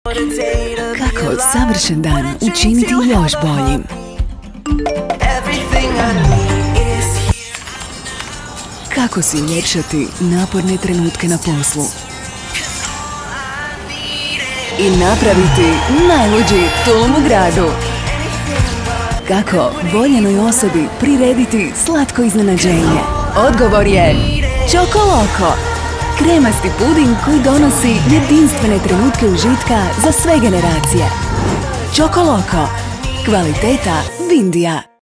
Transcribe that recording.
Kako savršen dan učiniti još boljim? Kako si uljepšati naporne trenutke na poslu? I napraviti najluđi tulum u gradu? Kako voljenoj osobi prirediti slatko iznenađenje? Odgovor je Čoko Loko. Kremasti puding koji donosi jedinstvene trenutke užitka za sve generacije. Čoko Loko. Kvaliteta Vindija.